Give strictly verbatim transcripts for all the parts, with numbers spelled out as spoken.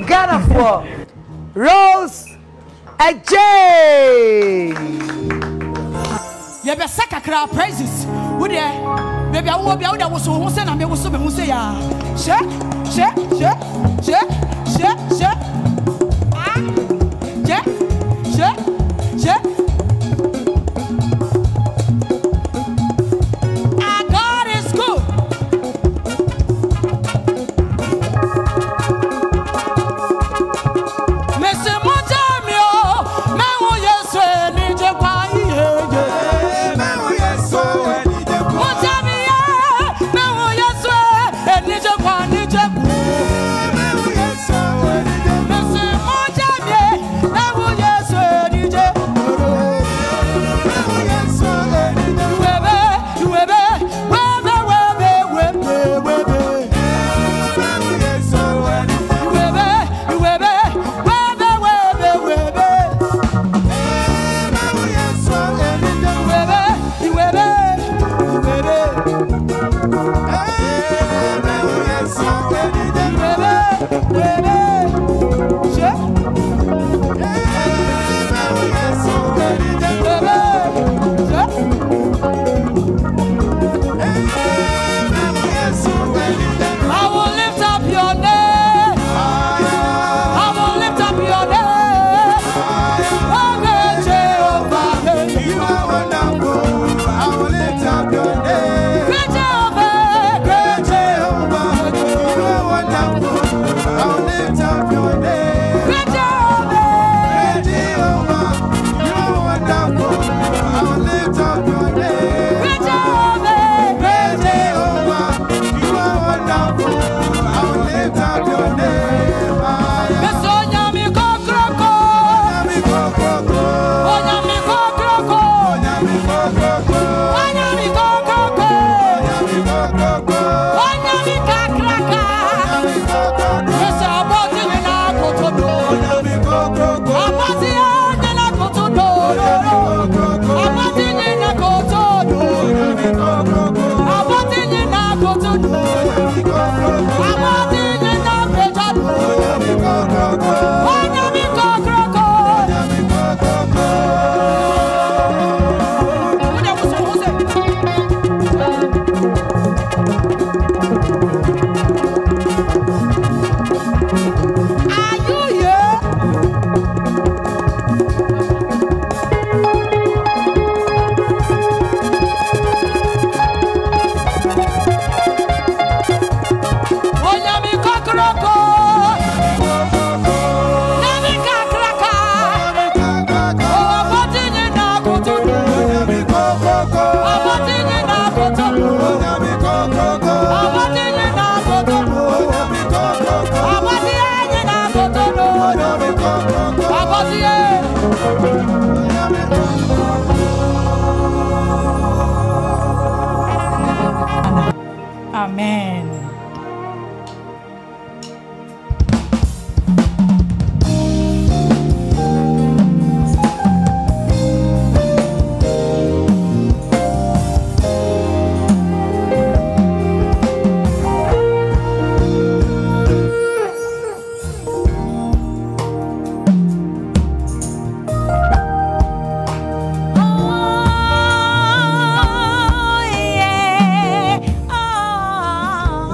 Ghana for Rose Ajay. You be sakakra praises. Would there? Maybe I will be out there was so say na me was so be say ya. She, she, she, she, she, she. Ah. She, she, she. Ah, God is good. Mister Montamio, me wo yeso ni je kwa iye. Me wo yeso ni je kwa. Montamia, me wo yeso ni je kwa ni je kwa. Me wo yeso ni je. Mister Montamia, me wo yeso ni je. Me wo yeso ni je. Webe, webe, webe, webe, webe, webe. Me wo yeso ni je. Webe, webe, webe, webe, webe. Me wo yeso ni je. Webe, webe, webe. Me wo yeso ni je. Webe, webe, she. Me wo yeso ni je. Webe, she. I will lift up your name. I will lift up your name. Oh, great Jehovah. You are wonderful. I will lift up your name. Great Jehovah. Great Jehovah. You are wonderful. I will lift up your name. Great Jehovah. Great Jehovah, you are wonderful. I will lift up your name. Great Jehovah. Great Jehovah, you are wonderful. I will lift up your name. Mister Onyami Kokroko. Onyami Kokoko, Onyami Kokroko. Onyami Kokoko, Onyami Kokroko. Onyami Kokoko, Onyami Kakraka. Onyami Kokoko, Mister Aboti Nina Kotodo. Onyami Kokoko, Aboti Nina Kotodo. Aboti Nina Kotodo. Onyami Kokoko, Aboti Nina Kotodo. Onyami Kokoko, Aboti Nina Pejado. Onyami Kokoko, Onyami Kokroko. Onyami Kokoko. Wode wo so wo se. Are you here? Onyami Kokroko. Onyami Kakraka. Oh, Aboti Nina Kotodo. Onyami Kokoko, Aboti Nina Kotodo. Onyami Kokoko, Aboti Nina Kotodo. Onyami Kokoko, Aboti Nina Kotodo. Onyami Kokoko, Aboti Onyami Amen. Oh, yeah. Oh.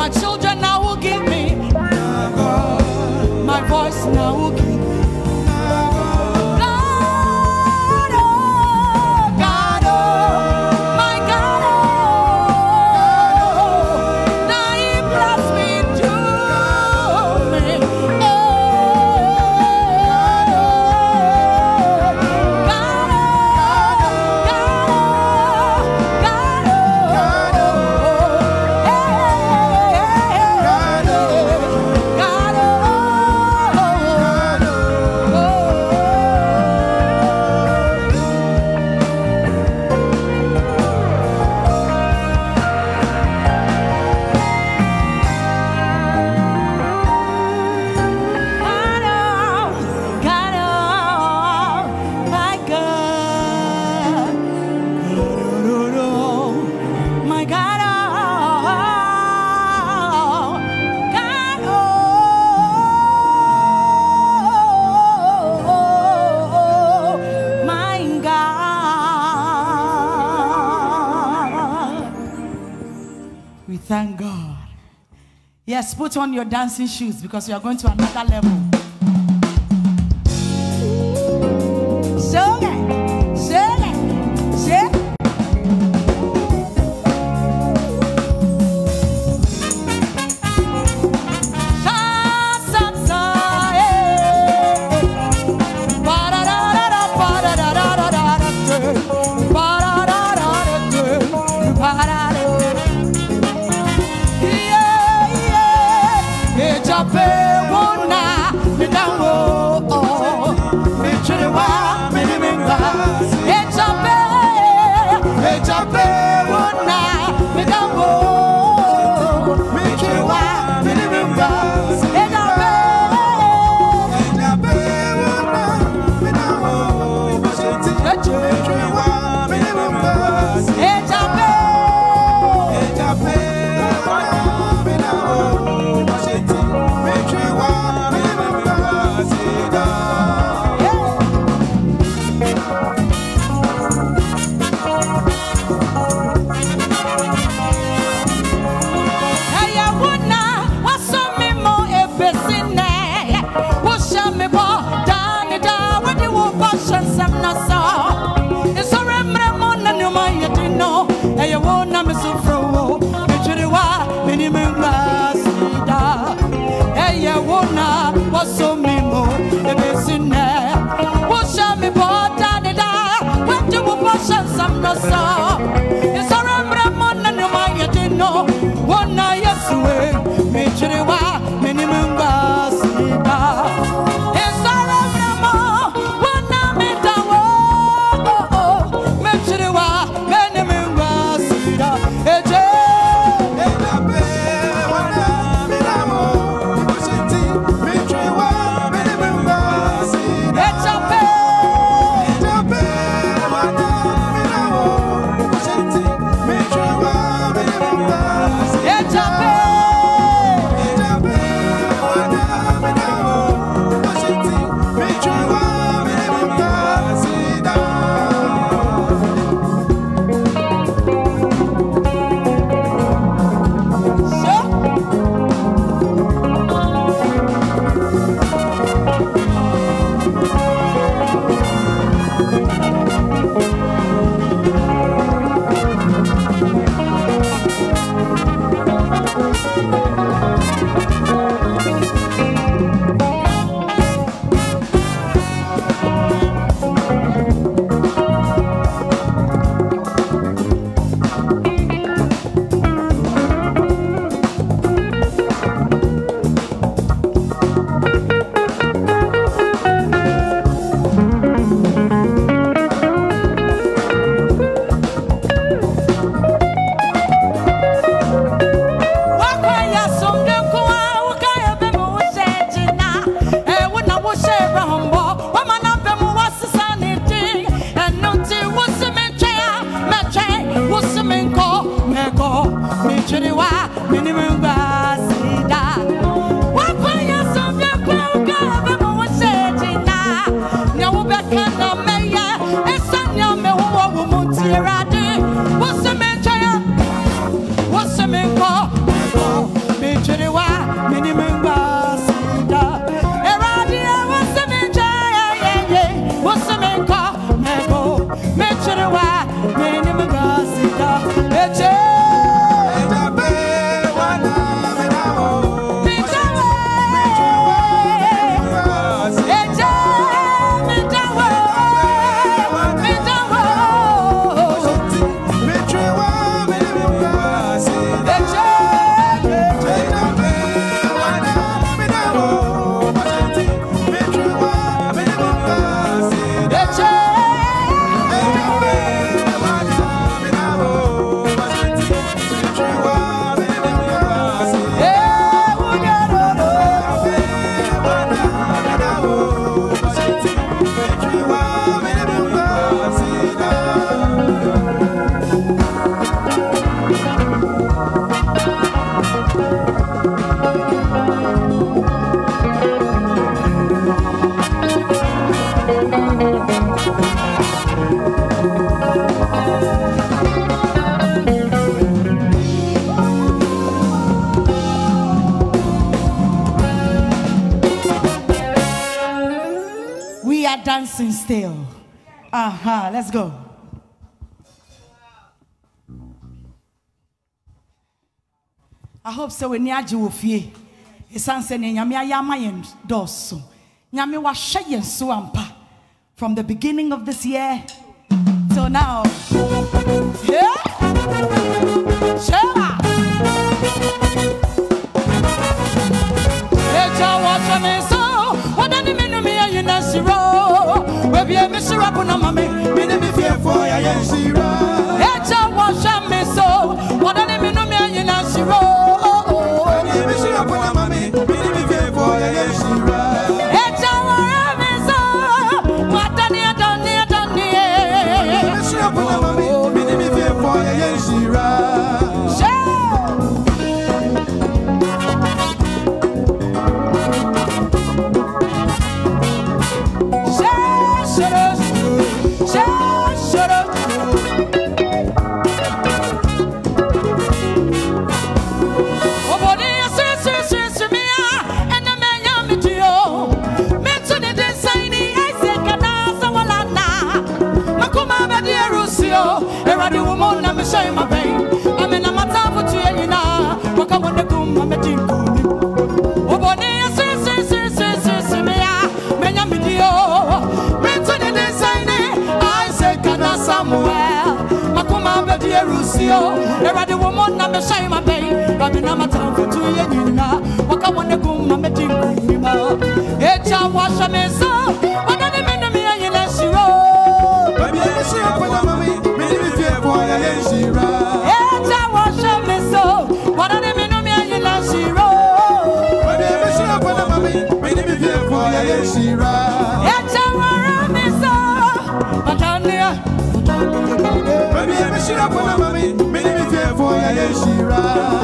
My children now will give me. My voice now will give me. Thank God. Yes, put on your dancing shoes because you are going to another level. So good, so good, so good. dancing still. Aha, uh-huh, let's go. I hope so. When you are fie, it's answering Yami Yamayan Dosso. Yami was shayin so ampa from the beginning of this year till now. Yeah, Shema. Eja washa me so. What do you mean me? You know zero. Baby, I'm Mister Rapuna mami. Me me fear for ya zero. Eja washa me so. What do you mean me? You know zero. Every woman, I'm showing my pain. I'm in a matter for two years now. What come on the boom, I'm a team. Oh, Bonnie, say, say, say, say, say, say, me, I'm a video. Mention the design, I say, can I somewhere? Makuma, Betty, Rusio. Every woman, I'm showing my pain. I'm in a matter for two years now. What come on the boom, I'm a team. It's a wash a mess. What are the men of me? You know, she wrote. Baby, I see a Eta washa me so. What are the men of me? You know zero. Eta washa me so. Batania. Baby, I'm sure I'm gonna mommy. Many me fear for Yeshira.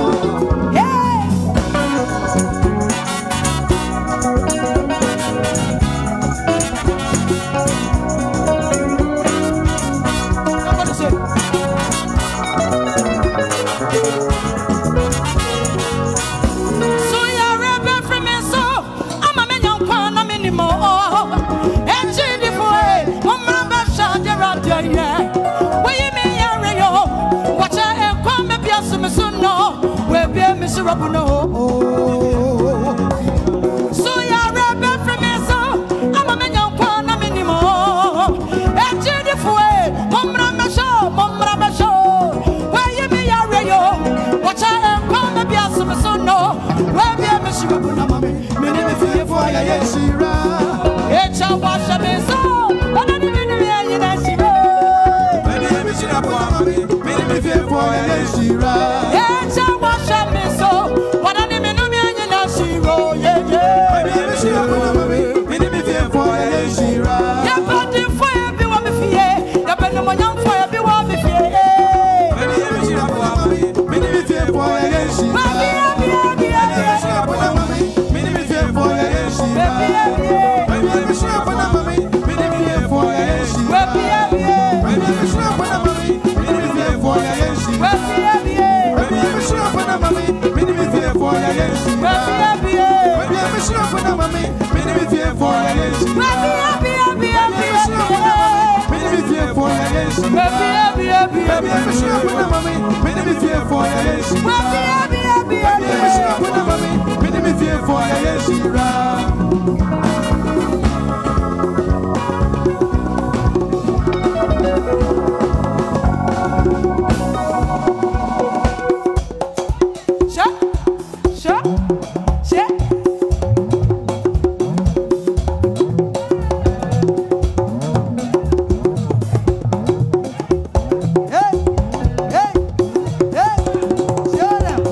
Mister Rabuno, so ya rebel from me, so I'm a man, young one, I'm anymore. And Jenny Fue, Momra Masho, Momra Masho, where you be a rayo, watch out and come and be a son, no, where be a Mister Rabuno, many me fear for Yeshira. It's a wash of me, so what do you mean? Maybe Mister Rabuno, many me fear for Yeshira. It's a wash of me. What are the men of me? You know, zero, yeah, yeah. Baby, she a good mommy. Me me fear for Yeshira. Yeah, but the fire be what me fear. The ben no young fire be what me fear. Baby, she a good mommy. Me me fear for Yeshira. Baby, baby, baby, she a good mommy. Me me fear for Yeshira. Baby, baby, she a good mommy. Me me fear for Yeshira. Baby, baby, she a good mommy. Me me fear for Yeshira. Baby, baby, she a good mommy. For Yeshua, baby, baby, baby, I'm sure for the mommy. Many me fear for Yeshua, baby, baby, baby, many me fear for Yeshua, baby, baby, baby, I'm sure for the mommy. Many me fear for Yeshua, baby, baby, baby, I'm sure for the mommy. Many me fear for Yeshua. Show them.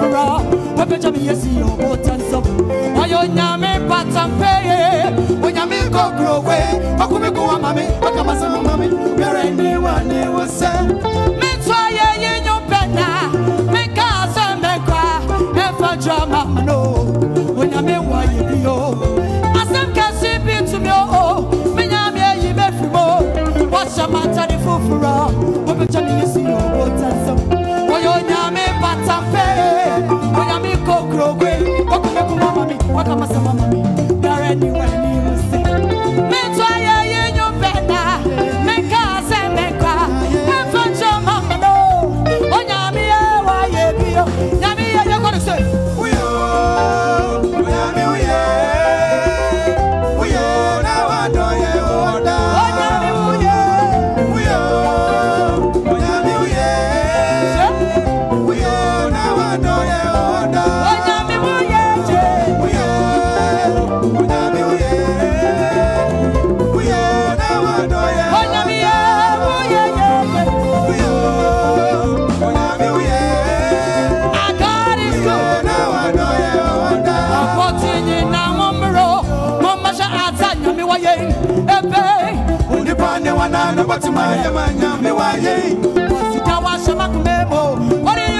fufura wepeja mi yesi obotanso ayo nyame patampe onyame kokrowe akome ko amame akamasa mama bere ni wa ni wo se metwa ye yinyo pena meka se mekwa efa jama no onyame wa yebio asem kasi bitumyo menyame yi mefimo washa matani fufura wepeja mi yesi obotanso ayo nyame patampe onyame kokrowe akome ko amame akamasa mama bere ni wa ni wo se metwa ye yinyo pena meka se mekwa efa jama no onyame wa yebio nyame ye ye gonna say Wana no batima ya manya me waye. Sita wa shama kumemo. Ori